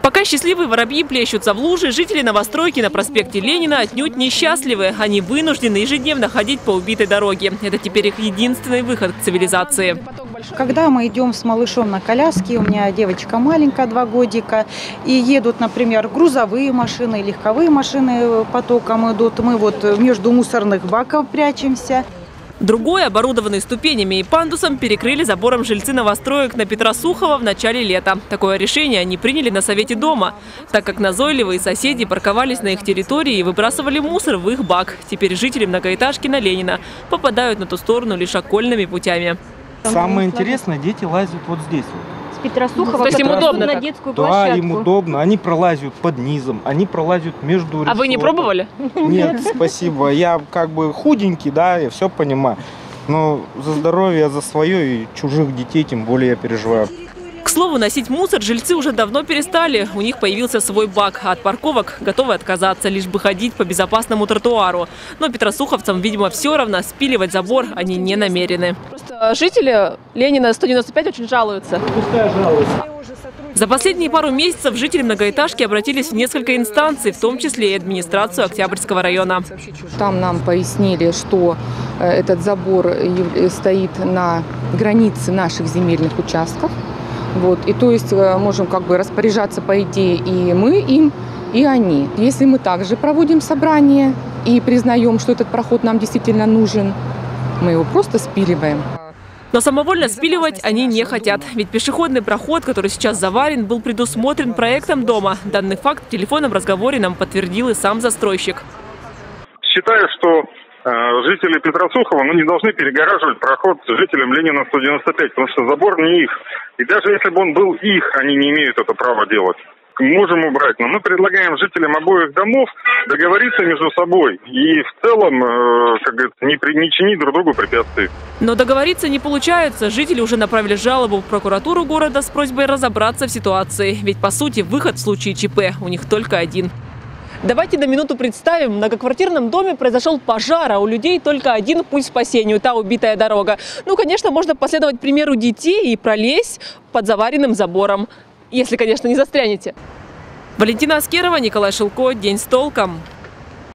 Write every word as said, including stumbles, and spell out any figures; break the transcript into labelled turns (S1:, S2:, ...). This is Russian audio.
S1: Пока счастливые воробьи плещутся в луже, жители новостройки на проспекте Ленина отнюдь несчастливы. Они вынуждены ежедневно ходить по убитой дороге. Это теперь их единственный выход к цивилизации.
S2: Когда мы идем с малышом на коляске, у меня девочка маленькая, два годика, и едут, например, грузовые машины, легковые машины потоком идут, мы вот между мусорных баков прячемся.
S1: Другой, оборудованный ступенями и пандусом, перекрыли забором жильцы новостроек на Петра Сухова в начале лета. Такое решение они приняли на совете дома, так как назойливые соседи парковались на их территории и выбрасывали мусор в их бак. Теперь жители многоэтажки на Ленина попадают на ту сторону лишь окольными путями.
S3: Самое интересное, дети лазят вот здесь вот.
S4: Петра Сухова,
S1: то есть им удобно
S4: на
S1: так?
S4: детскую
S3: Да,
S4: площадку.
S3: им удобно. Они пролазят под низом, они пролазят между
S1: А вы не
S3: решетками.
S1: пробовали?
S3: Нет, спасибо. Я как бы худенький, да, я все понимаю. Но за здоровье, за свое и чужих детей тем более я переживаю.
S1: К слову, носить мусор жильцы уже давно перестали. У них появился свой бак, а от парковок готовы отказаться, лишь бы ходить по безопасному тротуару. Но петросуховцам, видимо, все равно, спиливать забор они не намерены. Просто жители Ленина сто девяносто пять очень жалуются.
S3: Пускай жалуются.
S1: За последние пару месяцев жители многоэтажки обратились в несколько инстанций, в том числе и администрацию Октябрьского района.
S5: Там нам пояснили, что этот забор стоит на границе наших земельных участков. Вот. И то есть можем как бы распоряжаться по идее и мы им, и они. Если мы также проводим собрание и признаем, что этот проход нам действительно нужен, мы его просто спиливаем.
S1: Но самовольно спиливать они не хотят. Ведь пешеходный проход, который сейчас заварен, был предусмотрен проектом дома. Данный факт в телефонном разговоре нам подтвердил и сам застройщик.
S6: Считаю, что э, жители Петра Сухова ну, не должны перегораживать проход жителям Ленина сто девяносто пять, потому что забор не их. И даже если бы он был их, они не имеют это права делать. Можем убрать, но мы предлагаем жителям обоих домов договориться между собой и в целом, э, как говорится, не, при, не чинить друг другу препятствий.
S1: Но договориться не получается. Жители уже направили жалобу в прокуратуру города с просьбой разобраться в ситуации. Ведь, по сути, выход в случае ЧП у них только один. Давайте на минуту представим, в многоквартирном доме произошел пожар, а у людей только один путь к спасению – та убитая дорога. Ну, конечно, можно последовать примеру детей и пролезть под заваренным забором. Если, конечно, не застрянете. Валентина Аскерова, Николай Шилко. День с толком.